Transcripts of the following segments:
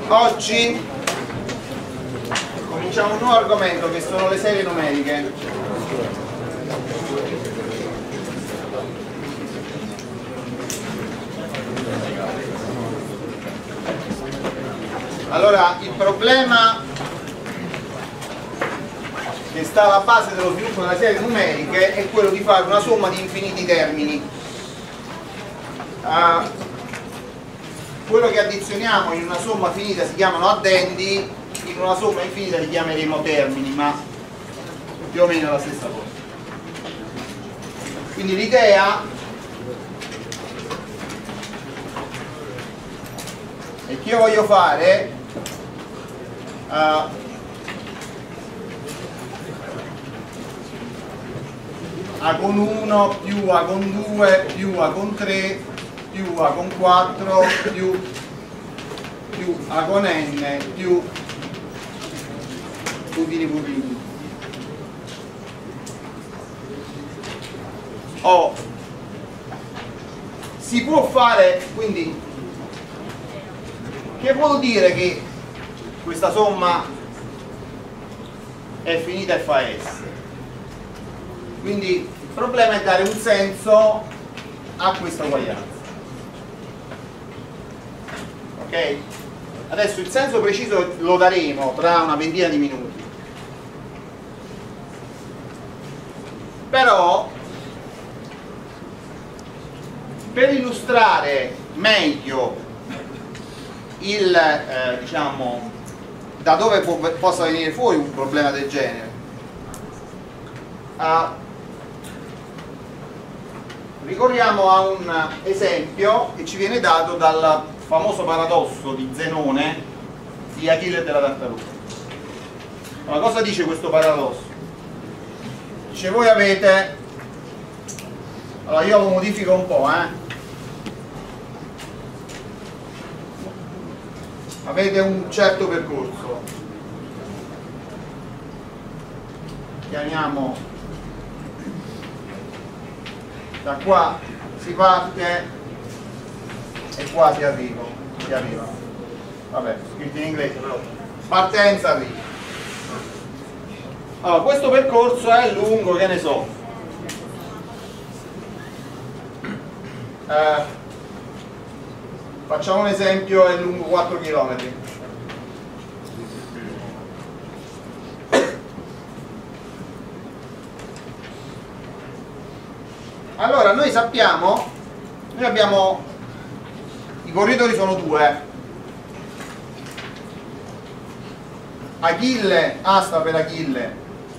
Oggi cominciamo un nuovo argomento che sono le serie numeriche. Allora, il problema che sta alla base dello sviluppo delle serie numeriche è quello di fare una somma di infiniti termini. Quello che addizioniamo in una somma finita si chiamano addendi, in una somma infinita li chiameremo termini, ma più o meno è la stessa cosa. Quindi l'idea è che io voglio fare A con 1 più A con 2 più A con 3 più A con 4 più A con n più putini putini. Si può fare, quindi, che vuol dire che questa somma è finita e fa S? Quindi il problema è dare un senso a questa uguaglianza. Ok? Adesso il senso preciso lo daremo tra una ventina di minuti. Però per illustrare meglio il diciamo da dove possa venire fuori un problema del genere, ricorriamo a un esempio che ci viene dato dal famoso paradosso di Zenone di Achille e della tartaruga. Ma cosa dice questo paradosso? Dice: voi avete, allora io lo modifico un po', avete un certo percorso, chiamiamo, da qua si parte e qua si arriva, vabbè, scritto in inglese però, partenza, arriva. Allora, questo percorso è lungo, che ne so, facciamo un esempio, è lungo 4 km. Allora, noi sappiamo, noi abbiamo, i corridori sono due, Achille, A sta per Achille,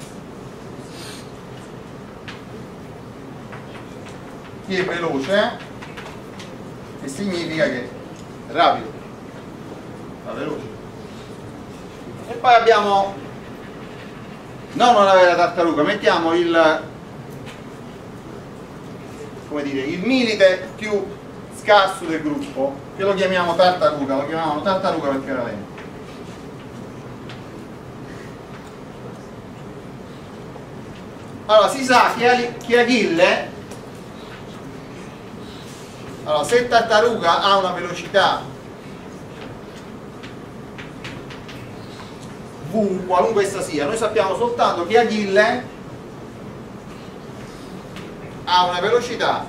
che è veloce, che significa che è rapido, va veloce. E poi abbiamo, non avere la tartaruga, mettiamo il, come dire, il milite più scarso del gruppo, che lo chiamiamo tartaruga, lo chiamavano tartaruga perché era lento. Allora, si sa che Achille, allora, se tartaruga ha una velocità v, qualunque essa sia, noi sappiamo soltanto che Achille ha una velocità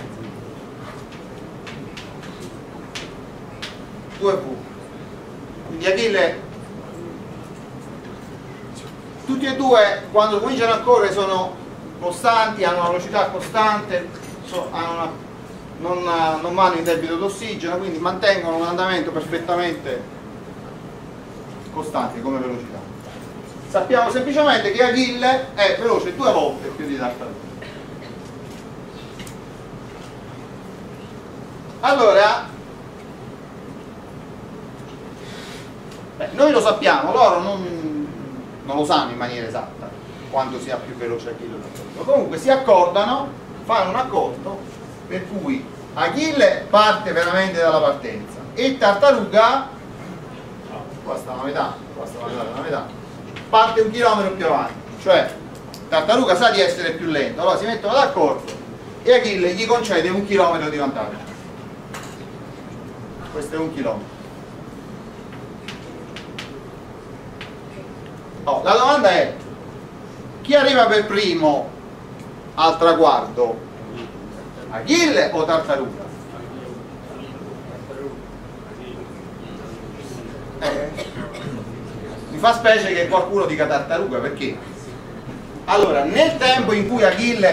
2v. Quindi Achille, tutti e due quando cominciano a correre sono costanti, hanno una velocità costante, non vanno in debito d'ossigeno, quindi mantengono un andamento perfettamente costante come velocità. Sappiamo semplicemente che Achille è veloce 2 volte più di tartaruga. Allora, noi lo sappiamo, loro non lo sanno in maniera esatta quanto sia più veloce Achille o tartaruga. Comunque si accordano, fanno un accordo per cui Achille parte veramente dalla partenza e tartaruga, qua sta la metà, qua sta la metà, parte 1 chilometro più avanti, cioè tartaruga sa di essere più lento, allora si mettono d'accordo e Achille gli concede 1 chilometro di vantaggio. Questo è 1 chilometro. Oh, la domanda è: chi arriva per primo al traguardo? Achille o Tartaruga? Mi fa specie che qualcuno dica Tartaruga, perché? Allora, nel tempo in cui Achille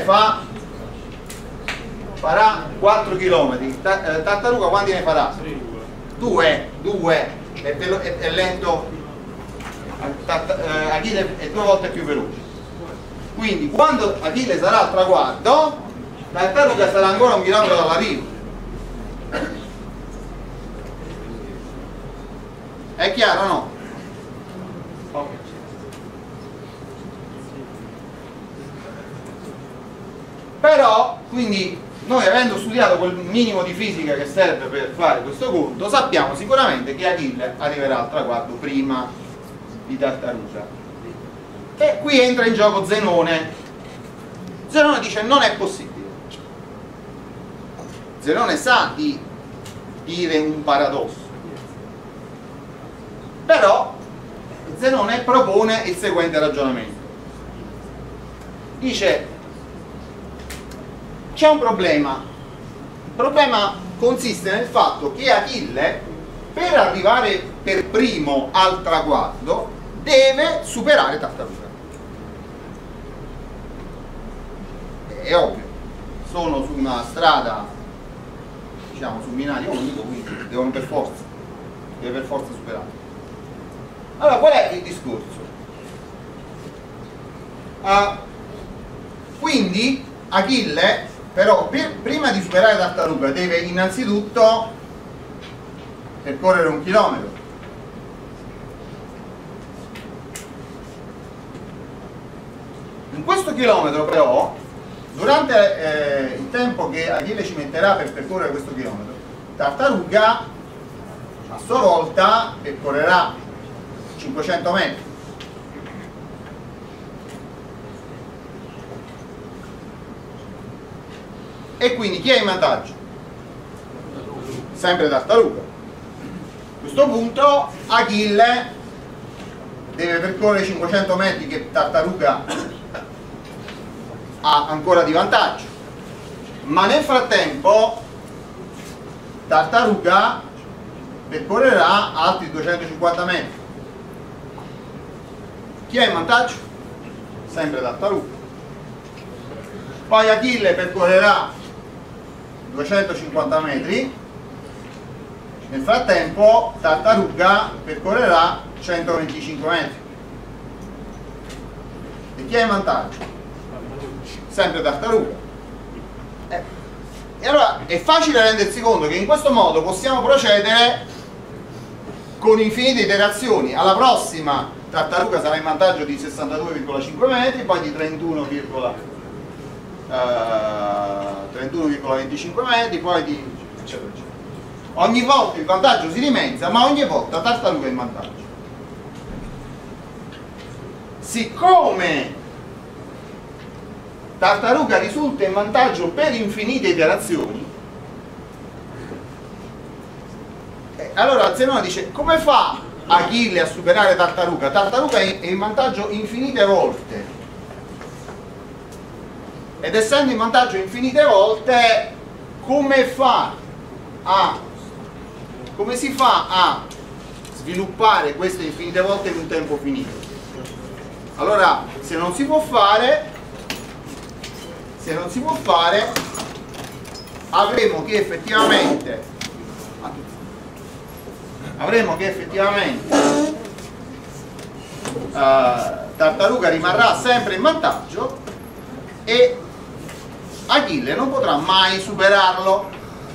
farà 4 km, Tartaruga quanti ne farà? 2, è lento. Achille è 2 volte più veloce. Quindi quando Achille sarà al traguardo, Tartaruga sarà ancora 1 chilometro dall'arrivo. È chiaro o no? Ok. Però, quindi, noi avendo studiato quel minimo di fisica che serve per fare questo conto, sappiamo sicuramente che Achille arriverà al traguardo prima di Tartaruga. E qui entra in gioco Zenone. Zenone dice: non è possibile. Zenone sa di dire un paradosso, però Zenone propone il seguente ragionamento. Dice: c'è un problema. Il problema consiste nel fatto che Achille, per arrivare per primo al traguardo, deve superare Tartaruga. È ovvio, sono su una strada, diciamo, su un binario unico, quindi deve per forza superare. Allora, qual è il discorso? Quindi Achille, però, prima di superare Tartaruga deve innanzitutto percorrere 1 chilometro. In questo chilometro, però, durante il tempo che Achille ci metterà per percorrere questo chilometro, Tartaruga a sua volta percorrerà 500 metri. E quindi chi è in vantaggio? Sempre Tartaruga. A questo punto Achille deve percorrere 500 metri che Tartaruga ha ancora di vantaggio, ma nel frattempo Tartaruga percorrerà altri 250 metri. Chi è in vantaggio? Sempre Tartaruga. Poi Achille percorrerà 250 metri, nel frattempo Tartaruga percorrerà 125 metri. E chi è in vantaggio? Sempre Tartaruga. E allora è facile rendersi conto che in questo modo possiamo procedere con infinite iterazioni. Alla prossima Tartaruga sarà in vantaggio di 62,5 metri, poi di 31,25 metri, poi di eccetera eccetera. Ogni volta il vantaggio si dimezza, ma ogni volta Tartaruga è in vantaggio. Siccome Tartaruga risulta in vantaggio per infinite iterazioni, allora Zenone dice: come fa Achille a superare Tartaruga? Tartaruga è in vantaggio infinite volte, ed essendo in vantaggio infinite volte, come si fa a sviluppare queste infinite volte in un tempo finito? Allora, se non si può fare, avremo che effettivamente Tartaruga rimarrà sempre in vantaggio e Achille non potrà mai superarlo.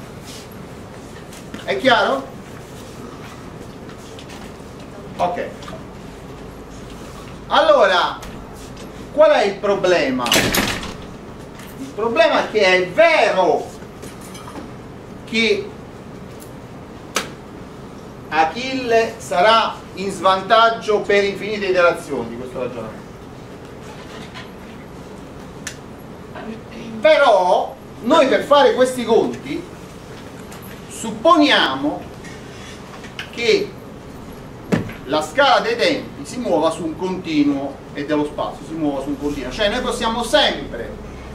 È chiaro? Ok. Allora, qual è il problema? Il problema è che è vero che Achille sarà in svantaggio per infinite iterazioni di questo ragionamento. Però noi, per fare questi conti, supponiamo che la scala dei tempi si muova su un continuo e dello spazio si muova su un continuo, cioè noi possiamo sempre,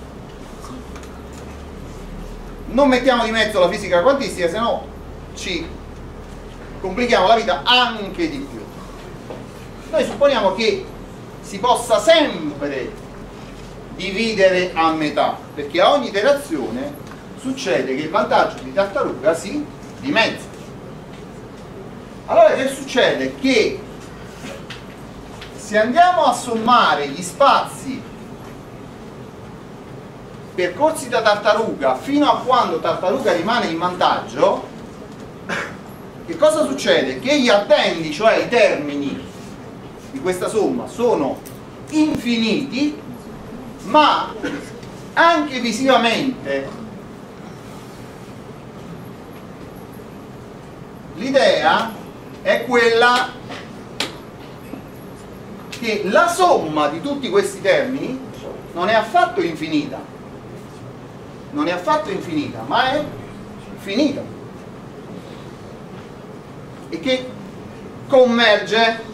non mettiamo di mezzo la fisica quantistica, se no ci complichiamo la vita anche di più. Noi supponiamo che si possa sempre dividere a metà, perché a ogni iterazione succede che il vantaggio di tartaruga si dimezza. Allora che succede? Che se andiamo a sommare gli spazi percorsi da tartaruga fino a quando tartaruga rimane in vantaggio, che cosa succede? Che gli addendi, cioè i termini di questa somma, sono infiniti, ma anche visivamente l'idea è quella che la somma di tutti questi termini non è affatto infinita, non è affatto infinita, ma è finita e che converge.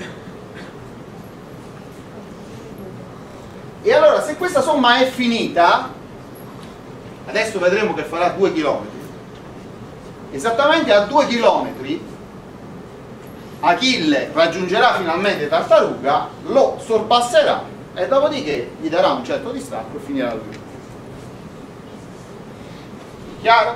E allora se questa somma è finita, adesso vedremo che farà 2 km, esattamente a 2 km Achille raggiungerà finalmente tartaruga, lo sorpasserà e dopodiché gli darà un certo distacco e finirà lui. Chiaro?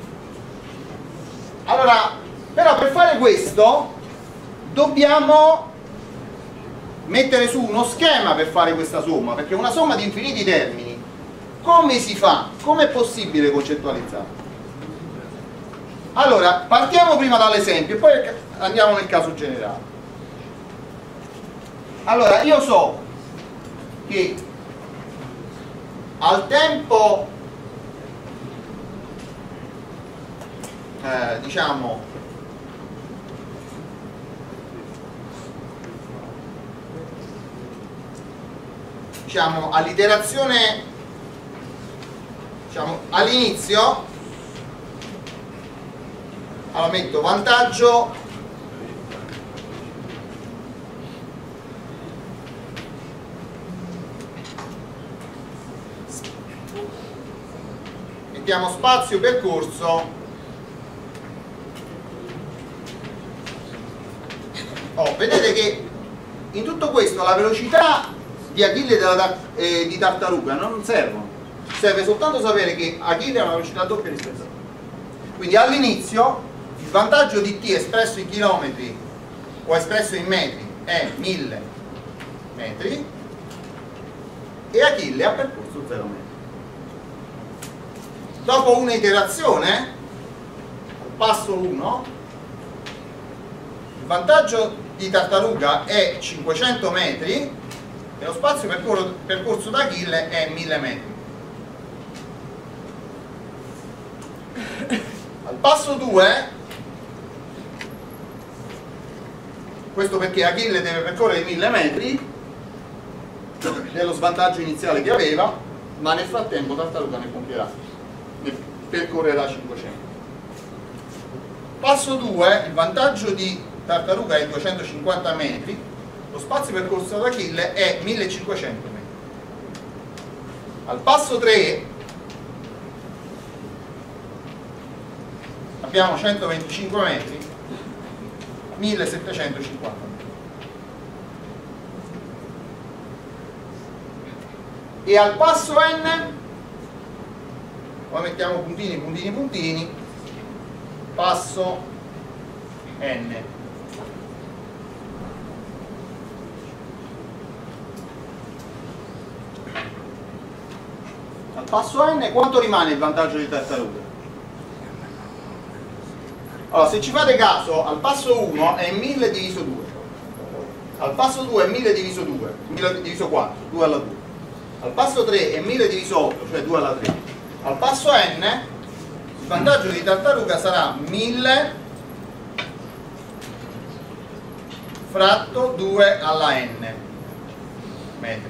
Allora, però per fare questo dobbiamo mettere su uno schema per fare questa somma, perché una somma di infiniti termini come si fa? Come è possibile concettualizzare? Allora, partiamo prima dall'esempio e poi andiamo nel caso generale. Allora, io so che al tempo diciamo all'iterazione, diciamo all'inizio, allora metto vantaggio mettiamo spazio percorso. Vedete che in tutto questo la velocità di Achille e di tartaruga non servono, serve soltanto sapere che Achille ha una velocità doppia rispetto a te. Quindi all'inizio il vantaggio di t espresso in chilometri o espresso in metri è 1000 metri e Achille ha percorso 0 metri. Dopo un'iterazione, passo 1, il vantaggio di tartaruga è 500 metri e lo spazio percorso da Achille è 1000 metri. Al passo 2, questo perché Achille deve percorrere 1000 metri dello svantaggio iniziale che aveva, ma nel frattempo tartaruga ne percorrerà 500. Passo 2, il vantaggio di tartaruga è 250 metri, lo spazio percorso da Achille è 1500 metri. Al passo 3 abbiamo 125 metri, 1750 metri. E al passo n, poi mettiamo puntini, puntini, puntini, passo n. Al passo n quanto rimane il vantaggio di tartaruga? Allora, se ci fate caso, al passo 1 è 1000 diviso 2, al passo 2 è 1000 diviso 2, 1000 diviso 4, 2 alla 2, al passo 3 è 1000 diviso 8, cioè 2 alla 3, al passo n il vantaggio di tartaruga sarà 1000 fratto 2 alla n metri.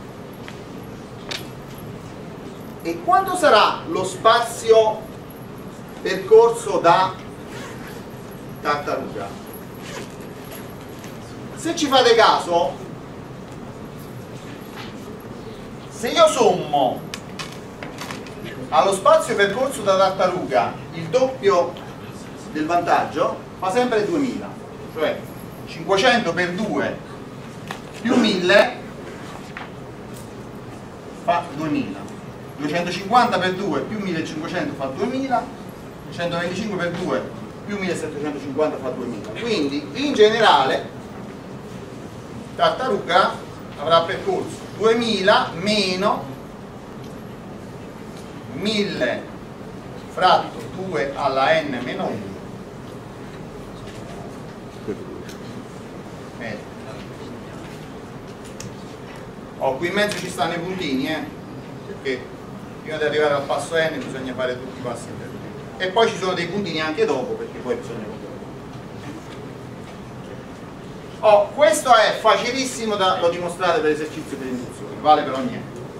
E quanto sarà lo spazio percorso da tartaruga. Se ci fate caso, se io sommo allo spazio percorso da tartaruga il doppio del vantaggio, fa sempre 2000, cioè 500 per 2 più 1000 fa 2000, 250 per 2 più 1500 fa 2000, 125 per 2 più 1750 fa 2000. Quindi in generale tartaruga avrà percorso 2000 meno 1000 fratto 2 alla n meno 1 qui in mezzo ci stanno i puntini, perché prima di arrivare al passo n bisogna fare tutti i passi intermedi, e poi ci sono dei puntini anche dopo, perché poi bisogna copiare. Questo è facilissimo da dimostrare per esercizio per induzione, vale per ogni n.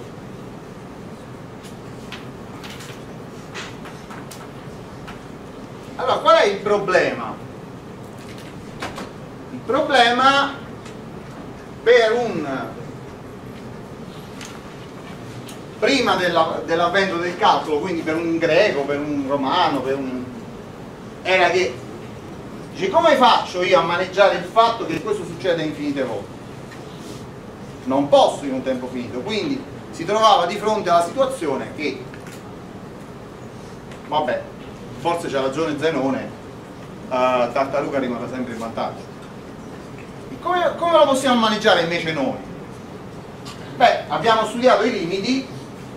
Allora, qual è il problema? Il problema prima dell'avvento del calcolo, quindi per un greco, per un romano, era che dice: come faccio io a maneggiare il fatto che questo succeda infinite volte? Non posso in un tempo finito, quindi si trovava di fronte alla situazione che, vabbè, forse c'ha ragione Zenone, tartaruga rimane sempre in vantaggio. E come lo possiamo maneggiare invece noi? Beh, abbiamo studiato i limiti.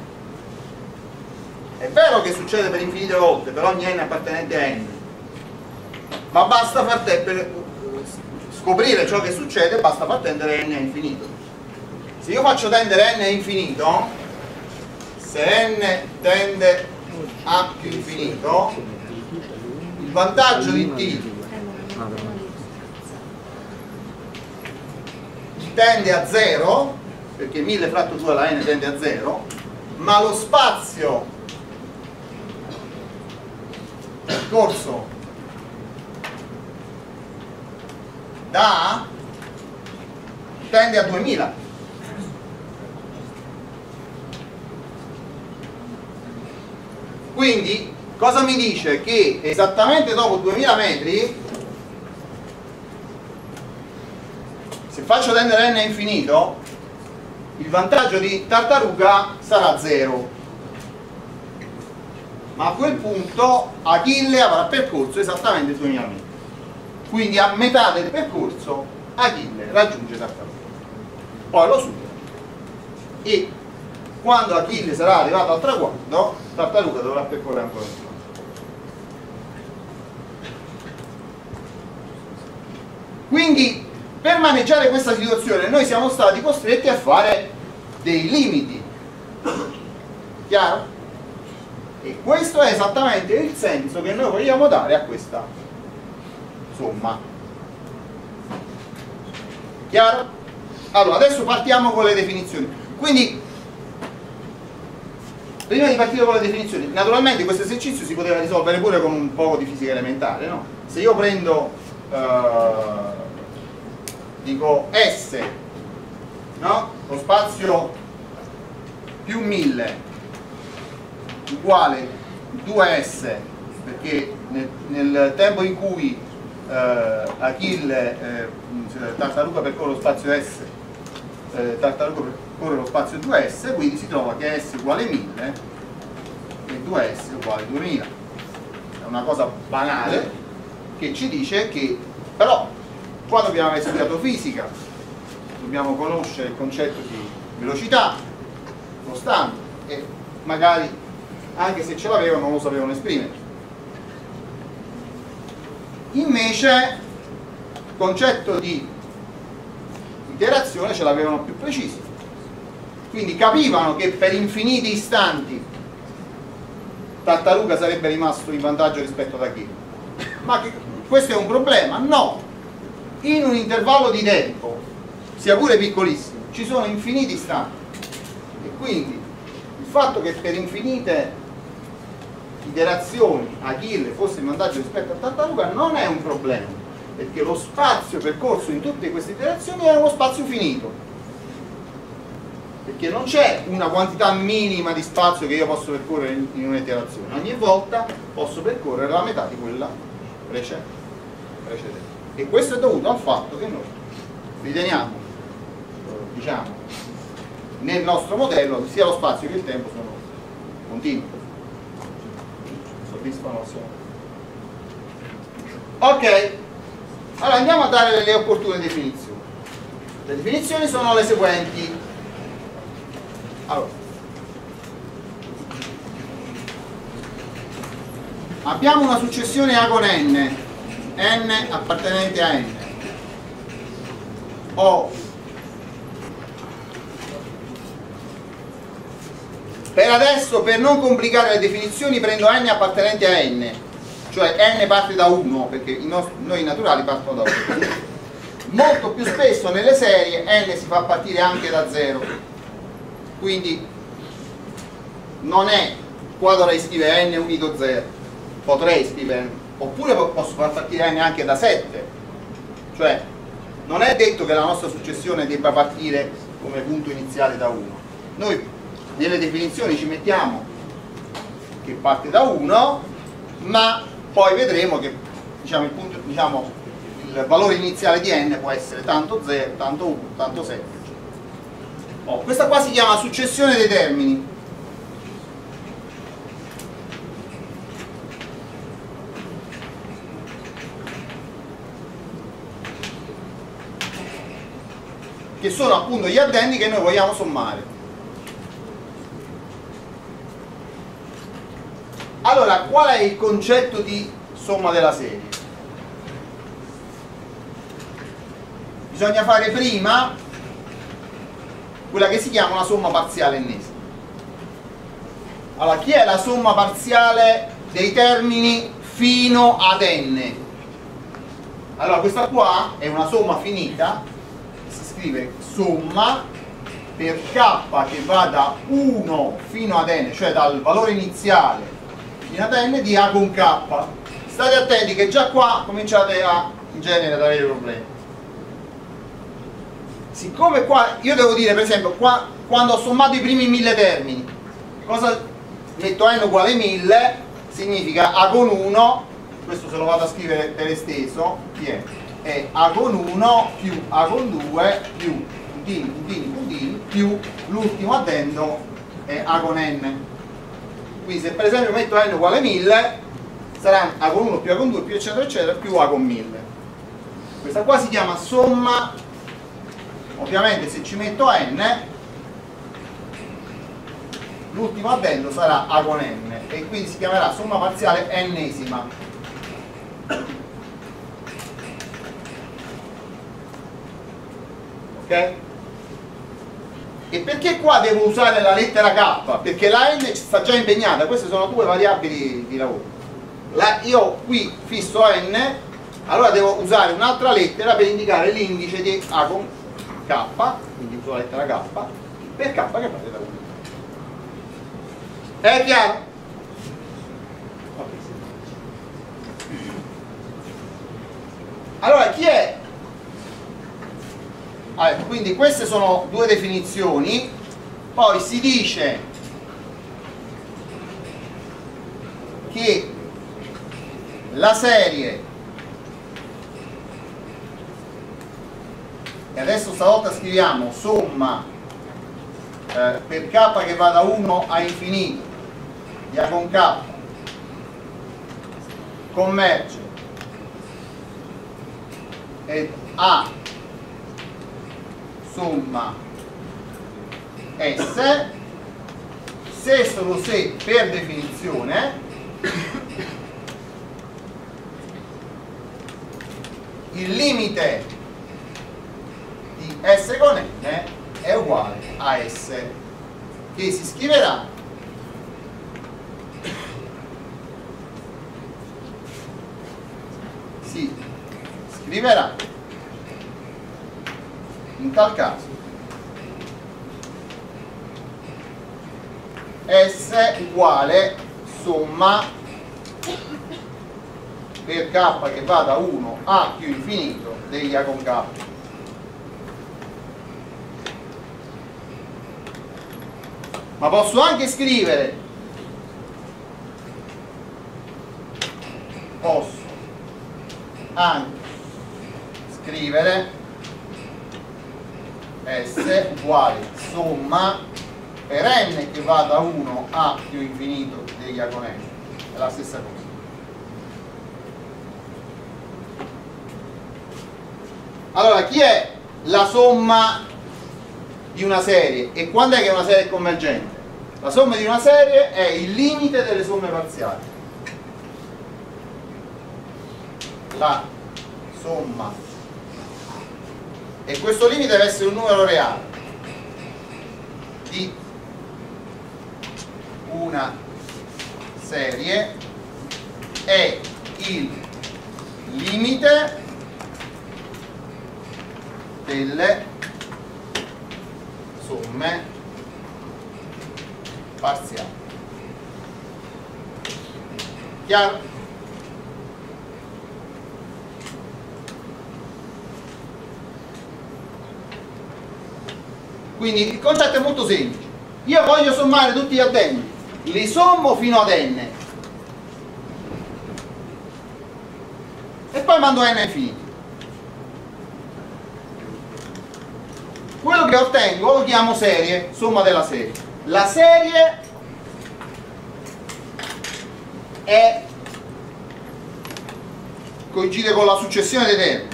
È vero che succede per infinite volte, per ogni n appartenente a n, ma basta per scoprire ciò che succede, basta far tendere n a infinito. Se io faccio tendere n a infinito, se n tende a più infinito, il vantaggio di t tende a 0, perché 1000 fratto 2 alla n tende a 0, ma lo spazio percorso da A tende a 2000. Quindi cosa mi dice? Che esattamente dopo 2000 metri, se faccio tendere n a infinito, il vantaggio di tartaruga sarà 0. Ma a quel punto Achille avrà percorso esattamente 2000 metri. Quindi a metà del percorso Achille raggiunge tartaruga. Poi lo supera. E quando Achille sarà arrivato al traguardo, tartaruga dovrà percorrere ancora un po'. Quindi per maneggiare questa situazione noi siamo stati costretti a fare dei limiti. Chiaro? E questo è esattamente il senso che noi vogliamo dare a questa somma. Chiaro? Allora, adesso partiamo con le definizioni. Quindi, prima di partire con le definizioni, naturalmente questo esercizio si poteva risolvere pure con un po' di fisica elementare, no? Se io prendo, dico S, no? Lo spazio più 1000 uguale 2S, perché nel tempo in cui Achille, tartaruga percorre lo spazio S, tartaruga percorre lo spazio 2S, quindi si trova che S uguale 1000 e 2S uguale 2000. È una cosa banale che ci dice che, però, qua dobbiamo aver studiato fisica, dobbiamo conoscere il concetto di velocità costante e magari anche se ce l'avevano non lo sapevano esprimere. Invece il concetto di iterazione ce l'avevano più preciso, quindi capivano che per infiniti istanti tartaruga sarebbe rimasto in vantaggio rispetto ad Achille. Ma questo è un problema? No, in un intervallo di tempo, sia pure piccolissimo, ci sono infiniti istanti, e quindi il fatto che per infinite iterazioni Achille fosse in vantaggio rispetto a Tartaruga non è un problema, perché lo spazio percorso in tutte queste iterazioni è uno spazio finito, perché non c'è una quantità minima di spazio che io posso percorrere in un'iterazione, ogni volta posso percorrere la metà di quella precedente. E questo è dovuto al fatto che noi riteniamo, diciamo, nel nostro modello sia lo spazio che il tempo sono continui, soddisfano il suo. Ok, allora andiamo a dare le opportune definizioni. Le definizioni sono le seguenti. Allora, abbiamo una successione A con n appartenente a n, o per adesso, per non complicare le definizioni, prendo n appartenente a n, cioè n parte da 1, perché noi naturali partono da 1. Molto più spesso nelle serie n si fa partire anche da 0, quindi non è, qua dovrei scrivere n unito 0, potrei scrivere, oppure posso far partire n anche da 7, cioè non è detto che la nostra successione debba partire come punto iniziale da 1. Noi nelle definizioni ci mettiamo che parte da 1, ma poi vedremo che il valore iniziale di n può essere tanto 0, tanto 1, tanto 7. Questa qua si chiama successione dei termini. Che sono appunto gli addendi che noi vogliamo sommare. Allora, qual è il concetto di somma della serie? Bisogna fare prima quella che si chiama una somma parziale ennesima. Allora, chi è la somma parziale dei termini fino ad n? Allora, questa qua è una somma finita, si scrive somma per k che va da 1 fino ad n, cioè dal valore iniziale fino ad n di a con k. State attenti che già qua cominciate in genere ad avere problemi. Siccome qua io devo dire, per esempio, qua quando ho sommato i primi 1000 termini, cosa metto n uguale 1000, significa a con 1, questo se lo vado a scrivere per esteso, è a con 1 più a con 2 più puntini più l'ultimo addendo è a con n. Quindi se per esempio metto n uguale 1000, sarà a con 1 più a con 2 più eccetera eccetera più a con 1000. Questa qua si chiama somma. Ovviamente se ci metto n, l'ultimo addendo sarà a con n e quindi si chiamerà somma parziale ennesima. Ok? E perché qua devo usare la lettera k? Perché la n sta già impegnata, queste sono due variabili di lavoro. Io qui fisso n, allora devo usare un'altra lettera per indicare l'indice di a con k, quindi uso la lettera k, per k che parte da 1. È chiaro? Allora, chi è? Quindi queste sono due definizioni, poi si dice che la serie, e adesso stavolta scriviamo somma per k che va da 1 a infinito di a con k converge ed a somma S, se solo se per definizione il limite di S con n è uguale a S, che si scriverà in tal caso S uguale somma per k che va da 1 a più infinito degli A con k. Ma posso anche scrivere, S uguale somma per n che va da 1 a più infinito degli A con n. È la stessa cosa. Allora, chi è la somma di una serie e quando è che una serie è convergente? La somma di una serie è il limite delle somme parziali. La somma, e questo limite deve essere un numero reale, di una serie è il limite delle somme parziali. Chiaro? Quindi il concetto è molto semplice. Io voglio sommare tutti gli addendi, li sommo fino ad n e poi mando n infinito. Quello che ottengo lo chiamo serie, somma della serie. La serie coincide con la successione dei termini,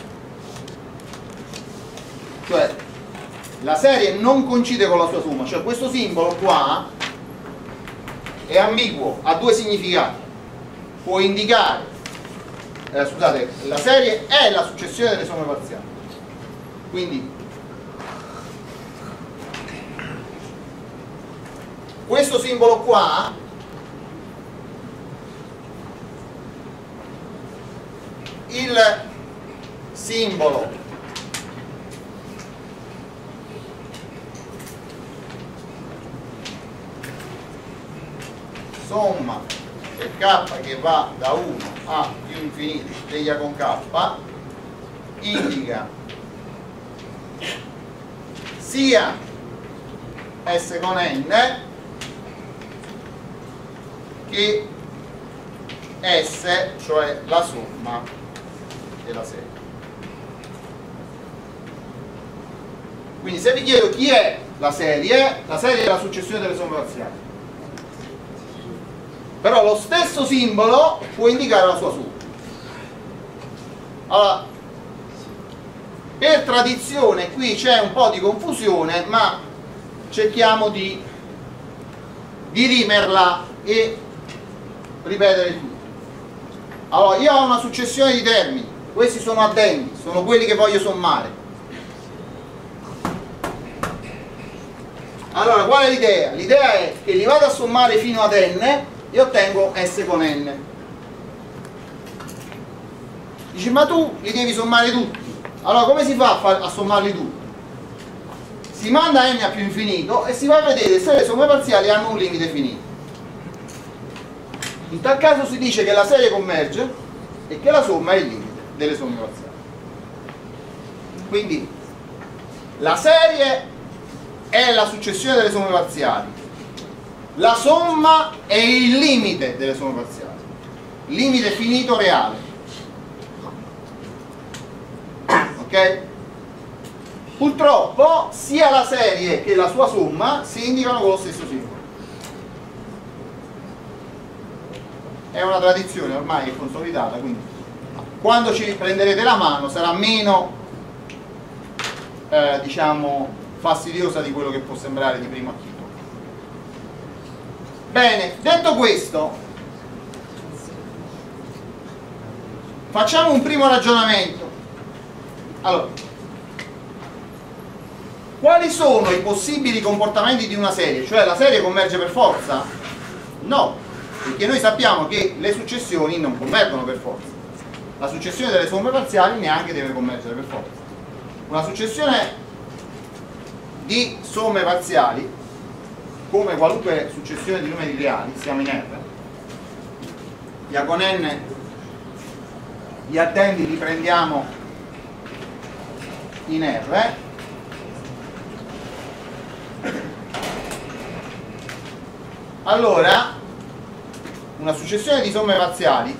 cioè la serie non coincide con la sua somma, cioè questo simbolo qua è ambiguo, ha due significati. Può indicare, scusate, la serie è la successione delle somme parziali, quindi questo simbolo qua il simbolo somma per k che va da 1 a più infinito degli A con k indica sia S con n che S, cioè la somma della serie. Quindi se vi chiedo chi è la serie è la successione delle somme parziali. Però lo stesso simbolo può indicare la sua somma. Allora, per tradizione qui c'è un po' di confusione, ma cerchiamo di dirimerla e ripetere tutto. Allora, io ho una successione di termini, questi sono addendi, sono quelli che voglio sommare. Allora, qual è l'idea? L'idea è che li vado a sommare fino ad n e ottengo S con n. Dici, ma tu li devi sommare tutti. Allora, come si fa a sommarli tutti? Si manda n a più infinito e si va a vedere se le somme parziali hanno un limite finito. In tal caso si dice che la serie converge e che la somma è il limite delle somme parziali. Quindi la serie è la successione delle somme parziali, la somma è il limite delle somme parziali, limite finito reale. Ok? Purtroppo sia la serie che la sua somma si indicano con lo stesso simbolo. È una tradizione ormai è consolidata, quindi quando ci prenderete la mano sarà meno diciamo fastidiosa di quello che può sembrare di primo acchito. Bene, detto questo, facciamo un primo ragionamento. Allora, quali sono i possibili comportamenti di una serie? Cioè la serie converge per forza? No, perché noi sappiamo che le successioni non convergono per forza. La successione delle somme parziali neanche deve convergere per forza. Una successione di somme parziali, come qualunque successione di numeri reali, siamo in R, via con n, gli addendi li prendiamo in R. Allora una successione di somme parziali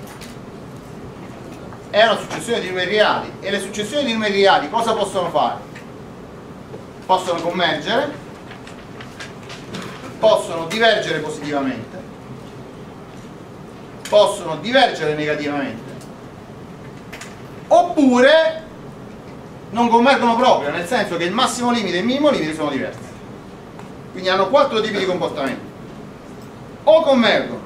è una successione di numeri reali, e le successioni di numeri reali cosa possono fare? Possono convergere, possono divergere positivamente, possono divergere negativamente, oppure non convergono proprio, nel senso che il massimo limite e il minimo limite sono diversi. Quindi hanno 4 tipi di comportamento: o convergono,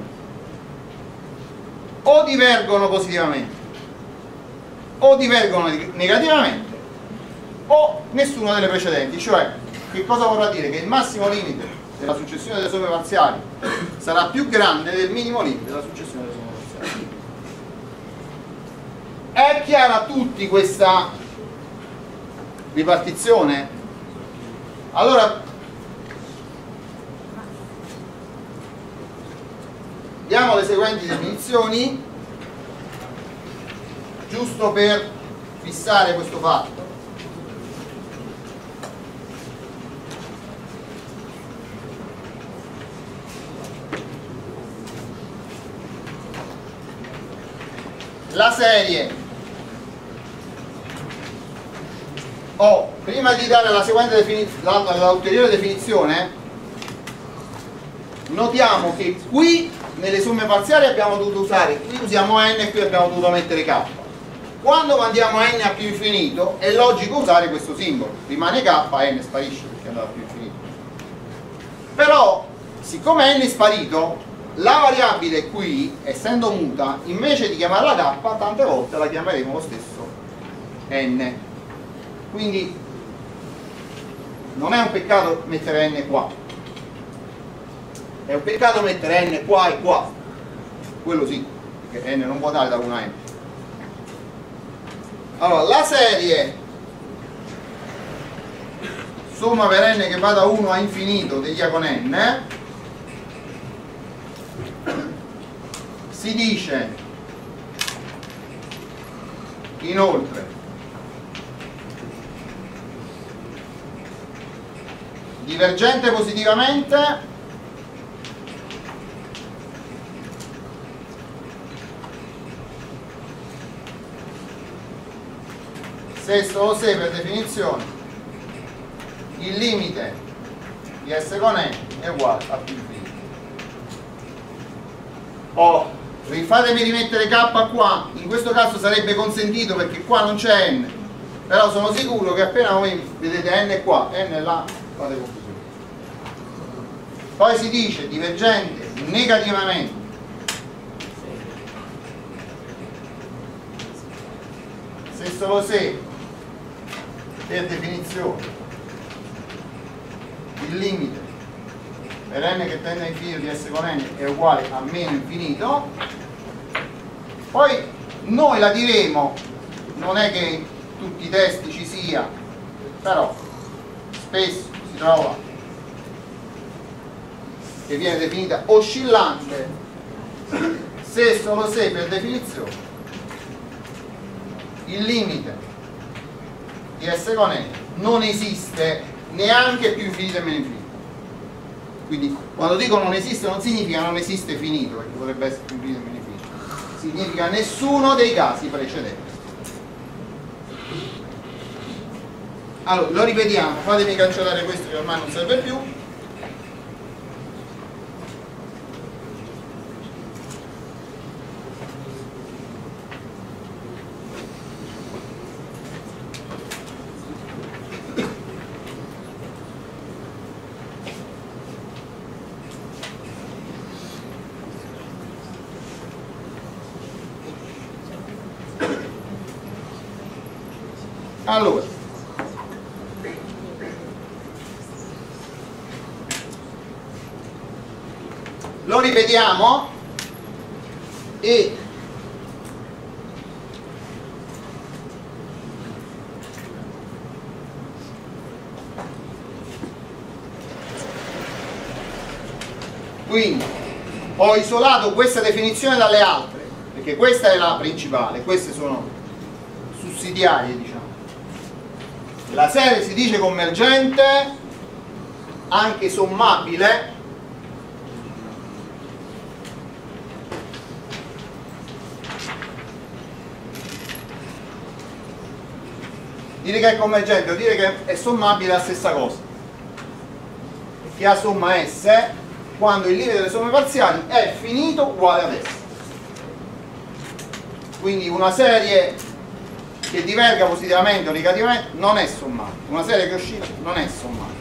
o divergono positivamente, o divergono negativamente, o nessuna delle precedenti. Cioè, che cosa vorrà dire? Che il massimo limite della successione delle somme parziali sarà più grande del minimo limite della successione delle somme parziali. È chiara a tutti questa ripartizione? Allora diamo le seguenti definizioni giusto per fissare questo fatto. La serie prima di dare la seguente l'ulteriore definizione, notiamo che qui nelle somme parziali abbiamo dovuto usare, qui usiamo n e qui abbiamo dovuto mettere k. Quando mandiamo n a più infinito è logico usare questo simbolo, rimane k, n sparisce perché è andato a più infinito. Però siccome n è sparito, la variabile qui, essendo muta, invece di chiamarla k tante volte la chiameremo lo stesso n. Quindi non è un peccato mettere n qua, è un peccato mettere n qua e qua, quello sì, perché n non può dare da 1 a n. Allora, la serie somma per n che va da 1 a infinito degli a con n si dice inoltre divergente positivamente se solo se per definizione il limite di S con n è uguale a più infinito. Rifatemi rimettere k qua, in questo caso sarebbe consentito perché qua non c'è n, però sono sicuro che appena voi vedete n qua, n là, fate confusione. Poi si dice divergente negativamente se solo se per definizione il limite per n che tende a infinito di S con n è uguale a meno infinito. Poi noi la diremo, non è che in tutti i testi ci sia, però spesso si trova che viene definita oscillante se solo se per definizione il limite di S con n non esiste neanche più infinito e meno infinito. Quindi quando dico non esiste non significa non esiste finito, perché potrebbe essere più infinito e meno infinito, significa nessuno dei casi precedenti. Allora lo ripetiamo, fatemi cancellare questo che ormai non serve più. Allora, lo ripetiamo e quindi ho isolato questa definizione dalle altre perché questa è la principale, queste sono sussidiarie, diciamo. La serie si dice convergente anche sommabile dire che è convergente o dire che è sommabile è la stessa cosa, che a somma S quando il limite delle somme parziali è finito uguale ad S. Quindi una serie che diverga positivamente o negativamente non è sommabile, una serie che oscilla non è sommabile.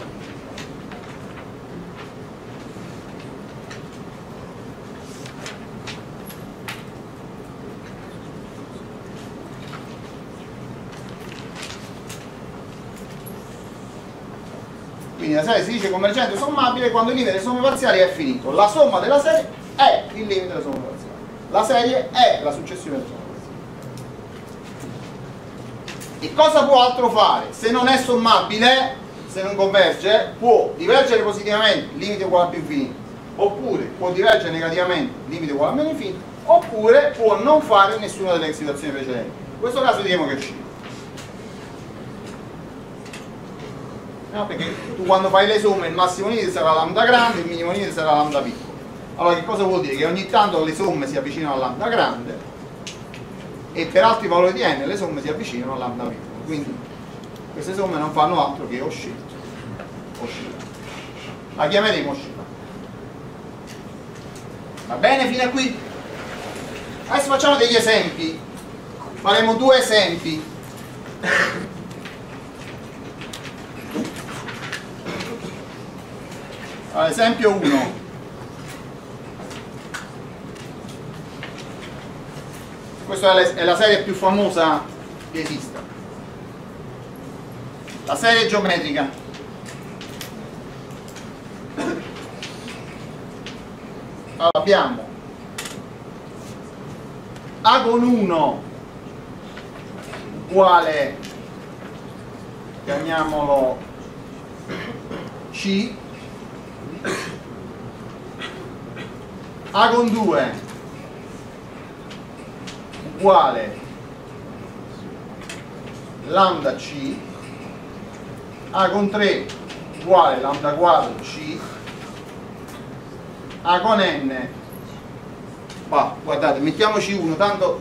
Quindi la serie si dice convergente o sommabile quando il limite delle somme parziali è finito. La somma della serie è il limite delle somme parziali. La serie è la successione delle somme parziali. E cosa può altro fare? Se non è sommabile, se non converge, può divergere positivamente, limite uguale a più infinito, oppure può divergere negativamente, limite uguale a meno infinito, oppure può non fare nessuna delle situazioni precedenti. In questo caso diremo che uscire. No, perché tu quando fai le somme il massimo limite sarà lambda grande, il minimo limite sarà lambda piccolo. Allora che cosa vuol dire? Che ogni tanto le somme si avvicinano a lambda grande e per altri valori di n le somme si avvicinano a lambda piccolo. Quindi queste somme non fanno altro che oscillare. La chiameremo oscillare. Va bene fino a qui? Adesso facciamo degli esempi. Faremo due esempi. Allora, esempio 1. Questa è la serie più famosa che esista. La serie geometrica. Allora, abbiamo A con 1 uguale, chiamiamolo C, A con 2 uguale lambda C, A con 3 uguale lambda quadro C, A con n, bah, guardate, mettiamoci 1, tanto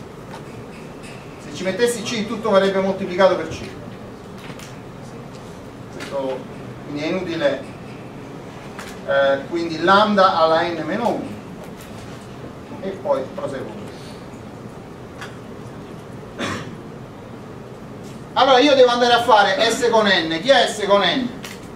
se ci mettessi C tutto verrebbe moltiplicato per C. Questo, quindi è inutile, quindi lambda alla n meno 1 e poi proseguo. Allora io devo andare a fare S con n. Chi è S con n?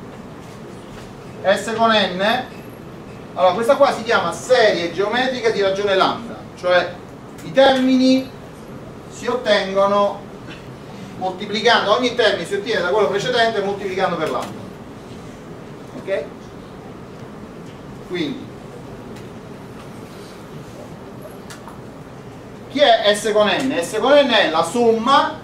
S con n, allora questa qua si chiama serie geometrica di ragione lambda, cioè i termini si ottengono moltiplicando, ogni termine si ottiene da quello precedente moltiplicando per lambda. Ok? Quindi chi è S con n? S con n è la somma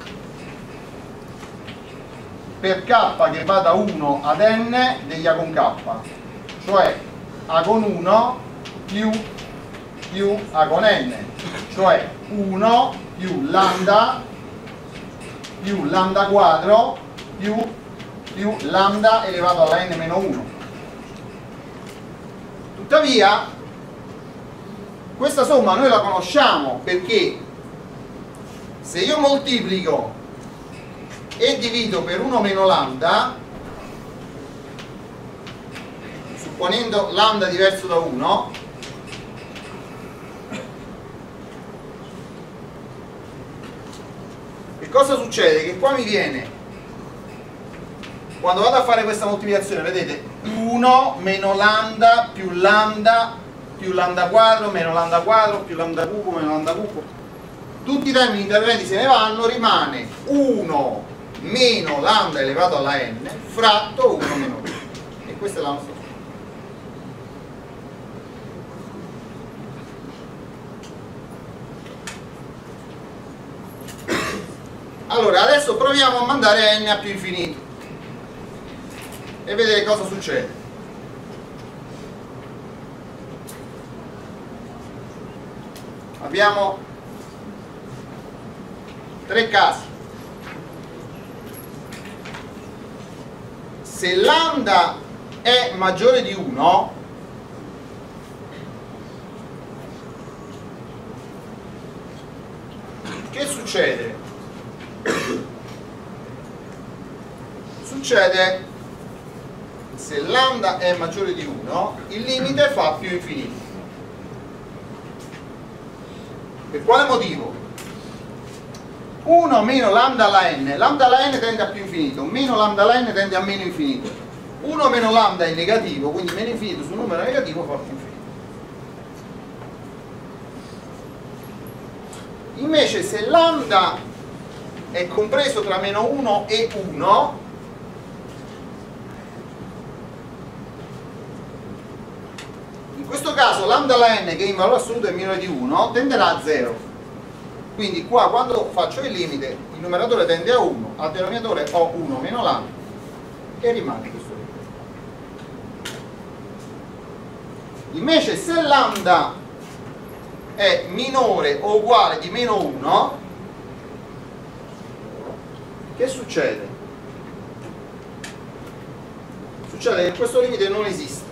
per k che va da 1 ad n degli A con k, cioè A con 1 più A con n, cioè 1 più lambda quadro più lambda elevato alla n meno 1. Tuttavia questa somma noi la conosciamo perché se io moltiplico e divido per 1 meno lambda, supponendo lambda diverso da 1, che cosa succede? Che qua mi viene, quando vado a fare questa moltiplicazione, vedete, 1 meno lambda più lambda quadro meno lambda quadro più lambda cubo meno lambda cubo, tutti i termini interventi se ne vanno, rimane 1 meno lambda elevato alla n fratto 1 meno 1, e questa è la nostra somma. Allora adesso proviamo a mandare n a più infinito e vedere cosa succede. abbiamo 3 casi. Se lambda è maggiore di 1, che succede? Succede, se lambda è maggiore di 1, il limite fa più infinito. Per quale motivo? 1 meno lambda alla n tende a più infinito, meno lambda alla n tende a meno infinito. 1 meno lambda è negativo, quindi meno infinito su un numero negativo fa più infinito. Invece se lambda è compreso tra meno 1 e 1, in questo caso lambda alla n, che in valore assoluto è minore di 1, tenderà a 0. Quindi qua quando faccio il limite il numeratore tende a 1, al denominatore ho 1 meno lambda e rimane questo limite. Invece se lambda è minore o uguale di meno 1, che succede? Succede che questo limite non esiste.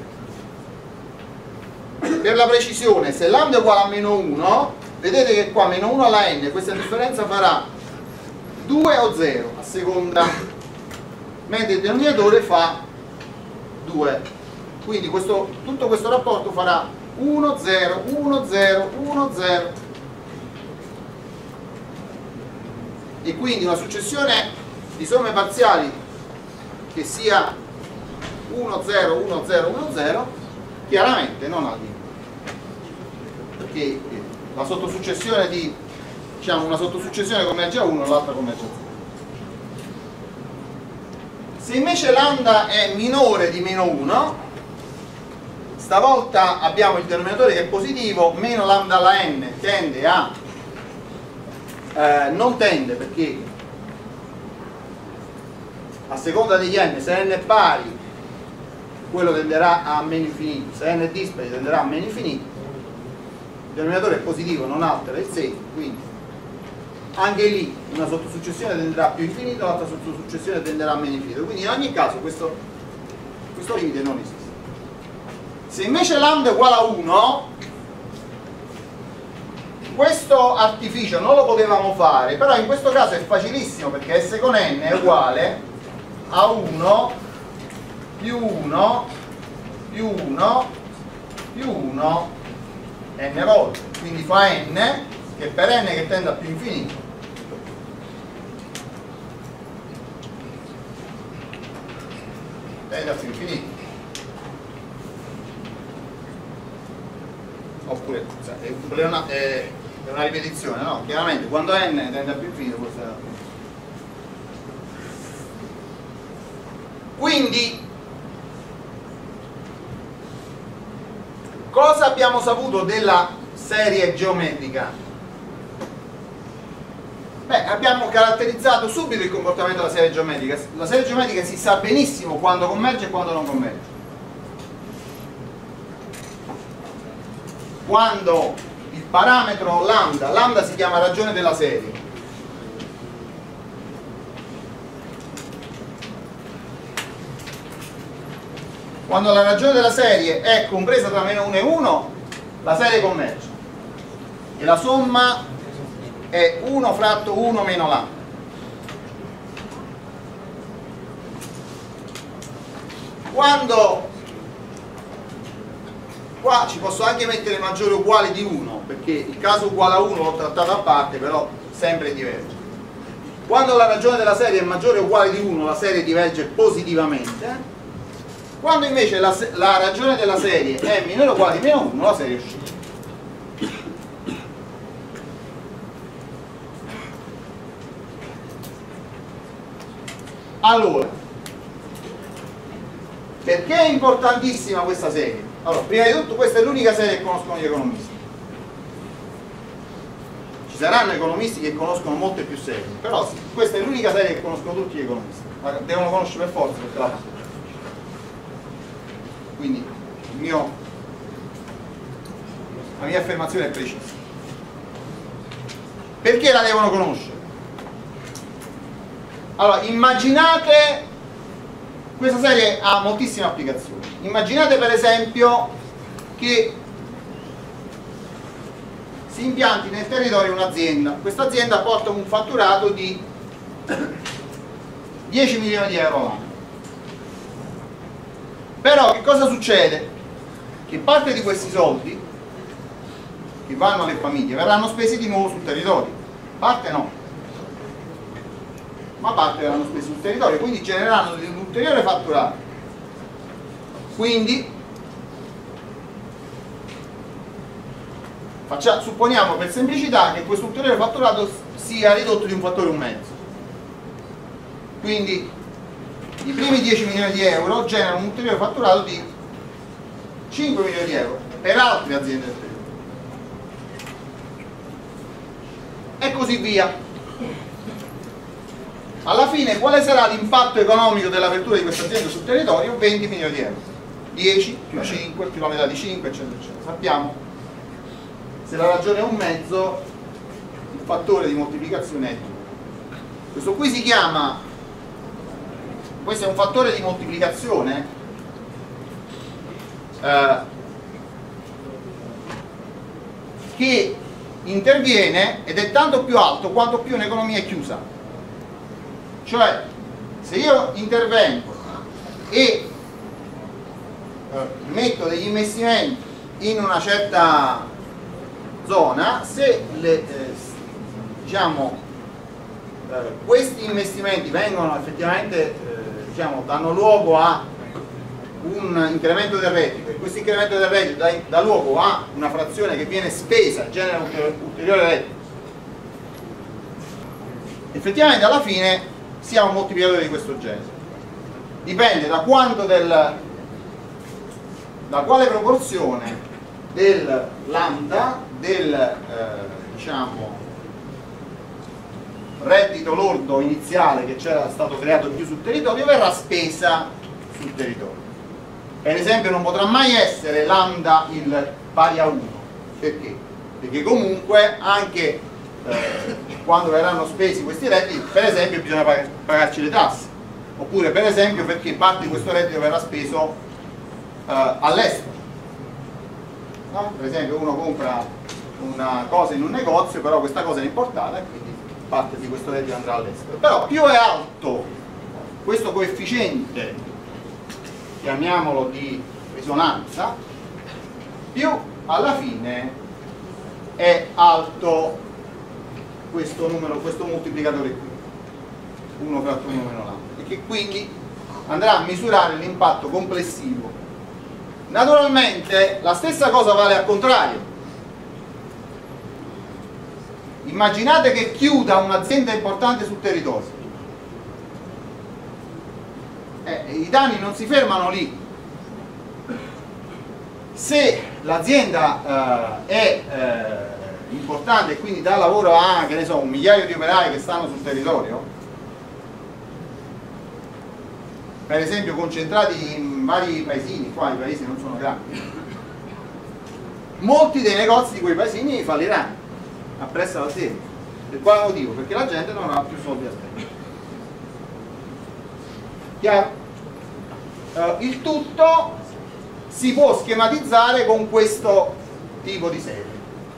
Per la precisione, se lambda è uguale a meno 1, vedete che qua meno 1 alla n, questa differenza farà 2 o 0 a seconda, mentre il denominatore fa 2. Quindi tutto questo rapporto farà 1, 0, 1, 0, 1, 0. E quindi una successione di somme parziali che sia 1, 0, 1, 0, 1, 0 chiaramente non ha limite, perché la sottosuccessione di, diciamo, una sottosuccessione converge a 1 e l'altra converge a 0. Se invece lambda è minore di meno 1, stavolta abbiamo il denominatore che è positivo, meno lambda alla n tende a non tende, perché a seconda degli n, se n è pari quello tenderà a meno infinito, se n è dispari tenderà a meno infinito. Il denominatore è positivo, non altera il segno, quindi anche lì una sottosuccessione tenderà a più infinito, l'altra sottosuccessione tenderà a meno infinito. Quindi in ogni caso questo limite non esiste. Se invece lambda è uguale a 1, questo artificio non lo potevamo fare, però in questo caso è facilissimo, perché S con n è uguale a 1 più 1 più 1 più 1 n volte, quindi fa n, che per n che tende a più infinito tende a più infinito, oppure è una ripetizione, no? Chiaramente quando n tende a più infinito questo è più infinito. Quindi cosa abbiamo saputo della serie geometrica? Beh, abbiamo caratterizzato subito il comportamento della serie geometrica. La serie geometrica si sa benissimo quando converge e quando non converge. Quando il parametro lambda si chiama ragione della serie, quando la ragione della serie è compresa tra meno 1 e 1, la serie converge e la somma è 1 fratto 1 meno lambda. Quando qua ci posso anche mettere maggiore o uguale di 1, perché il caso uguale a 1 l'ho trattato a parte, però sempre diverge. Quando la ragione della serie è maggiore o uguale di 1, la serie diverge positivamente. Quando invece la ragione della serie è minore o uguale di meno 1, la serie uscita. Allora, perché è importantissima questa serie? Allora, prima di tutto questa è l'unica serie che conoscono gli economisti. Ci saranno economisti che conoscono molte più serie, però sì, questa è l'unica serie che conoscono tutti gli economisti. La devono conoscere per forza perché la fanno. Quindi la mia affermazione è precisa. Perché la devono conoscere? Allora, immaginate, questa serie ha moltissime applicazioni. Immaginate per esempio che si impianti nel territorio un'azienda. Questa azienda porta un fatturato di 10 milioni di euro l'anno. Però che cosa succede? Che parte di questi soldi che vanno alle famiglie verranno spesi di nuovo sul territorio. Parte no, ma parte verranno spesi sul territorio, quindi genereranno un ulteriore fatturato. Quindi supponiamo per semplicità che questo ulteriore fatturato sia ridotto di un fattore 1,5. Quindi i primi 10 milioni di euro generano un ulteriore fatturato di 5 milioni di euro per altre aziende del territorio. E così via. Alla fine quale sarà l'impatto economico dell'apertura di questa azienda sul territorio? 20 milioni di euro. 10 più 5 più la metà di 5, eccetera, eccetera. Sappiamo, se la ragione è 1,5, il fattore di moltiplicazione è 2. Questo qui si chiama, questo è un fattore di moltiplicazione che interviene ed è tanto più alto quanto più un'economia è chiusa. Cioè, se io intervengo e metto degli investimenti in una certa zona, se questi investimenti vengono effettivamente, danno luogo a un incremento del reddito, e questo incremento del reddito dà luogo a una frazione che viene spesa, genera un ulteriore reddito, effettivamente alla fine si ha un moltiplicatore di questo genere. Dipende da quanto da quale proporzione del lambda del reddito lordo iniziale che c'era stato creato più sul territorio verrà spesa sul territorio. Per esempio non potrà mai essere lambda pari a 1. Perché? Perché comunque anche quando verranno spesi questi redditi, per esempio bisogna pagarci le tasse, oppure per esempio perché parte di questo reddito verrà speso all'estero, no? Per esempio uno compra una cosa in un negozio, però questa cosa è importata e quindi parte di questo reddito andrà all'estero. Però più è alto questo coefficiente, chiamiamolo di risonanza, più alla fine è alto questo numero, questo moltiplicatore qui, 1 fratto 1 meno lambda, e che quindi andrà a misurare l'impatto complessivo. Naturalmente la stessa cosa vale al contrario. Immaginate che chiuda un'azienda importante sul territorio. I danni non si fermano lì. Se l'azienda è importante e quindi dà lavoro a, che ne so, 1 migliaio di operai che stanno sul territorio, per esempio concentrati in vari paesini, qua i paesi non sono grandi, molti dei negozi di quei paesini falliranno appresso l'azienda. Per quale motivo? Perché la gente non avrà più soldi a spendere. Chiaro? Il tutto si può schematizzare con questo tipo di serie,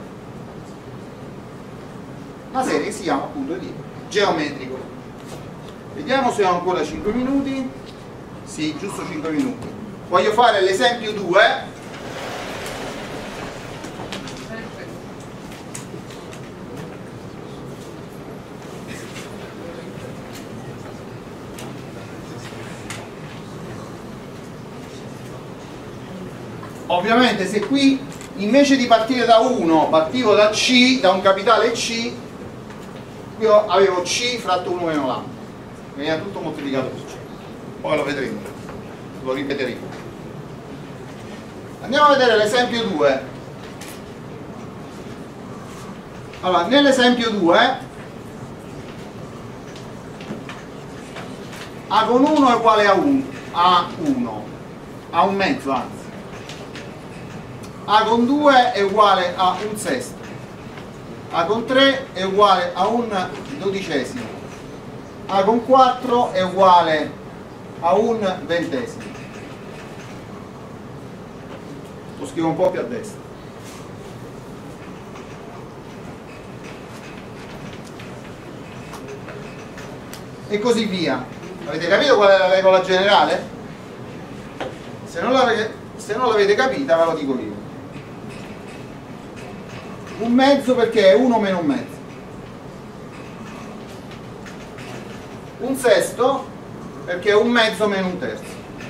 una serie che si chiama appunto di geometrico. Vediamo se ho ancora 5 minuti. Sì, giusto 5 minuti. Voglio fare l'esempio 2. Ovviamente se qui invece di partire da 1 partivo da C, da un capitale C, qui avevo C fratto 1 meno lambda, veniva tutto moltiplicato per C. Poi lo vedremo, lo ripeteremo. Andiamo a vedere l'esempio 2. Allora, nell'esempio 2 A con 1 è uguale a 1, a un mezzo anzi. A con 2 è uguale a 1/6. A con 3 è uguale a un dodicesimo, A con 4 è uguale a un ventesimo. Lo scrivo un po' più a destra. E così via. Avete capito qual è la regola generale? Se non l'avete capita ve lo dico io. Un mezzo perché è 1 meno un mezzo. Un sesto perché è un mezzo meno un terzo.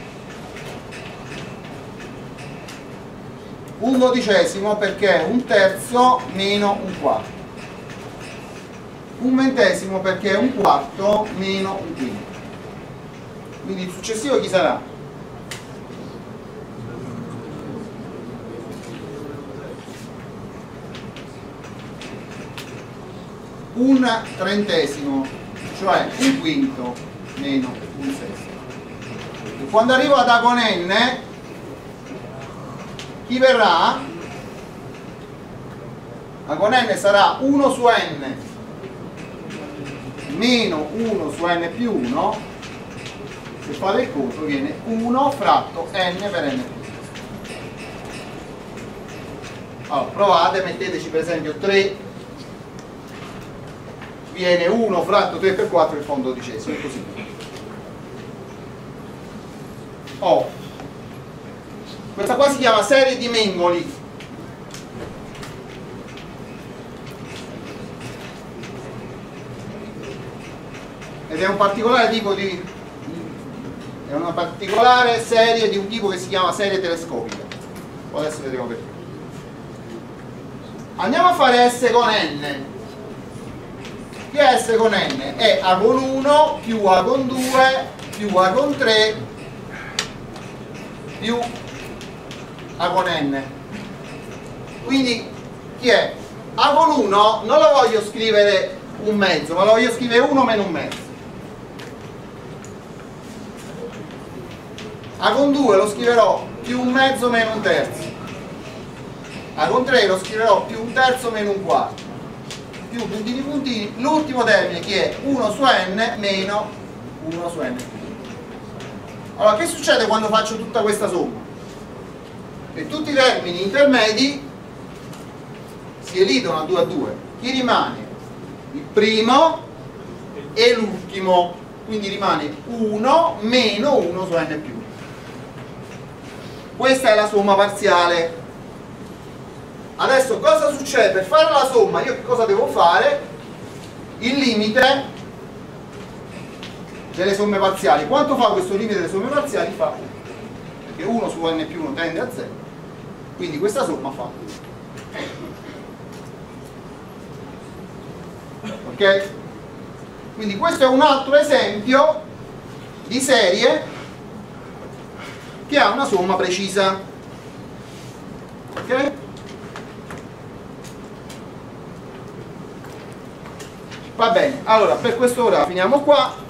Un dodicesimo perché è un terzo meno un quarto. Un ventesimo perché è un quarto meno un quinto. Quindi il successivo chi sarà? Un trentesimo, cioè un quinto meno un sesto. E quando arrivo ad A con n, chi verrà? A con n sarà 1 su n meno 1 su n più 1, se fate il conto viene 1 fratto n per n più 1. Allora provate, metteteci per esempio 3, viene 1 fratto 3 per 4 e fa un dodicesimo, e così. Questa qua si chiama serie di Mengoli. Ed è un particolare tipo di... è una particolare serie di un tipo che si chiama serie telescopica. Adesso vedremo perché. Andiamo a fare S con n. Che è S con n? È A con 1 più A con 2 più A con 3 più A con n. Quindi chi è? A con 1 non lo voglio scrivere un mezzo, ma lo voglio scrivere 1 meno un mezzo. A con 2 lo scriverò più un mezzo meno un terzo. A con 3 lo scriverò più un terzo meno un quarto. Più puntini puntini. L'ultimo termine che è 1 su n meno 1 su n. Allora che succede quando faccio tutta questa somma? Che tutti i termini intermedi si elidono a 2 a 2. Chi rimane? Il primo e l'ultimo. Quindi rimane 1 meno 1 su n più. Questa è la somma parziale. Adesso cosa succede? Per fare la somma io che cosa devo fare? Il limite delle somme parziali. Quanto fa questo limite delle somme parziali? Fa 1. Perché 1 su n più 1 tende a 0. Quindi questa somma fa 1. Ok? Quindi questo è un altro esempio di serie che ha una somma precisa. Ok? Va bene, allora per quest'ora finiamo qua.